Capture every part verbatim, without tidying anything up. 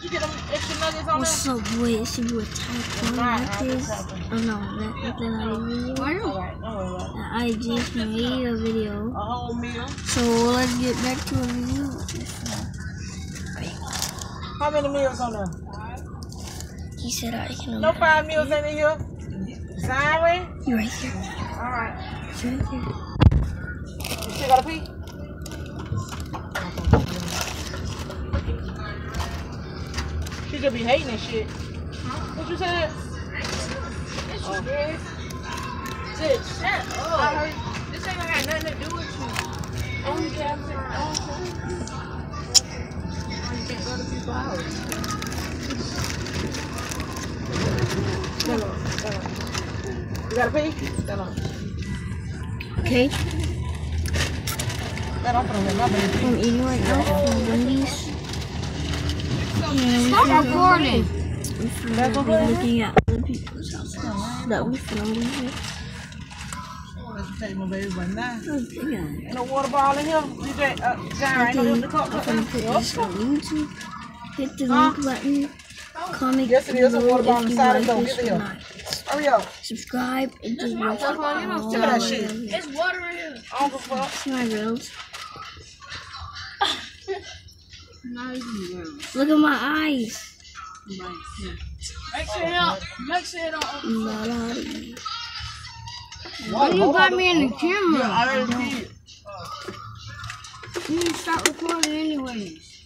You get them extra nuggets on What's up, boy? It's your boy Tycoon. Like this. Oh no, that, that's not a video. Alright, don't worry about it. I just made a video. A whole meal. So let's get back to a review. How many meals on there? He said I can. No five meals in here. Sorry. You right there. Alright. You right there. You still gotta pee? She could be hating and shit. What you said? Oh. Shit, shut up. I heard this ain't got nothing to do with you. Only got to you can't go to people's house. Stand on, stand on. You gotta pee? Stand on. Okay. Stand on for a minute. My baby. I'm eating right now from Wendy's. Stop recording. We're looking at other people's houses that we filmed in here. Let's take my baby right now. Okay. Ain't no water bottle in here. D J, uh, John, ain't no in the cup. I'm gonna put this on YouTube. Hit the Huh? link button. Comment Yes, it is. A water bottle if you inside like it, though. this Give it or here. not. Hurry up. Subscribe and just watch it all. Look at that shit. It's water in here. I don't give a fuck. It's my grills. Not even real. Look at my eyes. Right here. Make sure it don't. Make sure it don't open. La, la, la. Why you got me in the camera? Yeah, I already did. You need to stop recording anyways.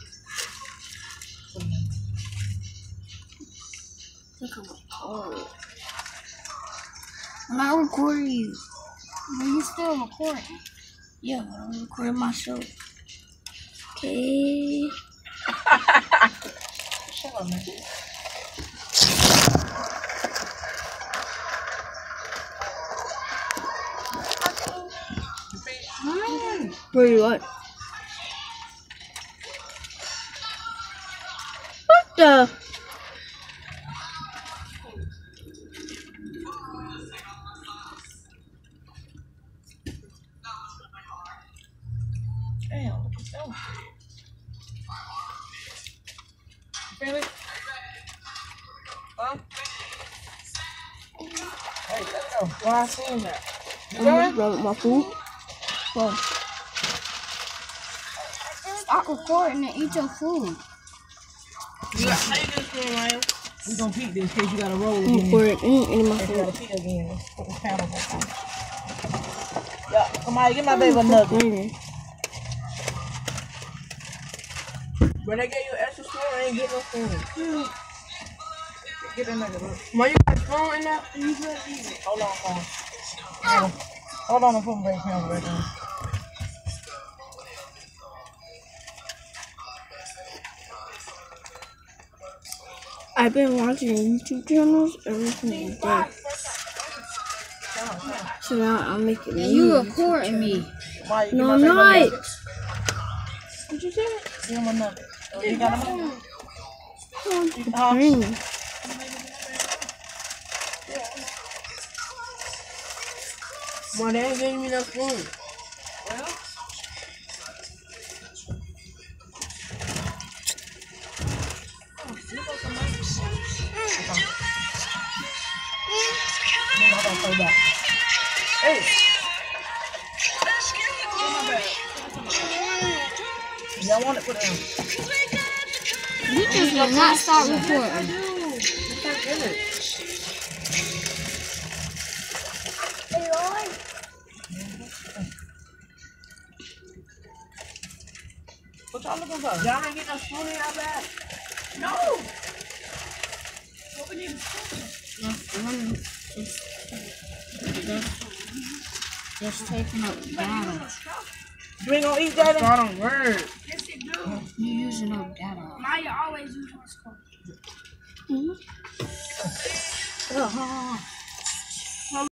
Look at my oh. I'm not recording you. But you still recording. Yeah, but I'm recording myself. Okay. Shut up, man. Pretty what? What the? Damn, look at that. Feel it? Huh? Hey, let's go. Well, I seen that. You I'm going? done with my food. Well, Stop recording and eat your food. You got how you get this thing, Ryan? We gonna peek this in case you gotta roll I'm again. recording mm, in my If you food. gotta pee again, let's put this panel back on. Yeah, come on, give my baby a nugget. Mm. When they gave you extra spoon, I ain't getting no spoon. Get that nugget, look. Why you got phone in there? You could eat it. Hold on, hold on. Hold on, hold on, I'm putting my camera right now. I've been watching YouTube channels every single day. So now I'm making a You new recording me. Why, you No, I'm give my baby a not. nugget? What you say? Give him a nugget. Oh, you got him a nugget? Huh? Bring. Why they ain't giving me no food? Well, I'm gonna throw back. Hey! Y'all want it? Put it down. You just will not stop recording. What y'all looking for? Y'all ain't getting no spoon in y'all bag? No! What we need a spoon? Just taking up data. You ain't gonna eat that? Start on word. Yes, it do. You using up data. Maya always uses what's called. Mm-hmm. Oh,